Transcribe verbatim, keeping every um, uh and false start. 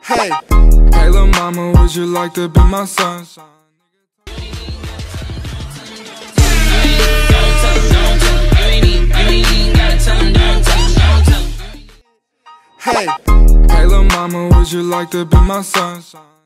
Hey, hey lil' mama, would you like to be my sunshine? Hey, hey lil' mama, would you like to be my sunshine?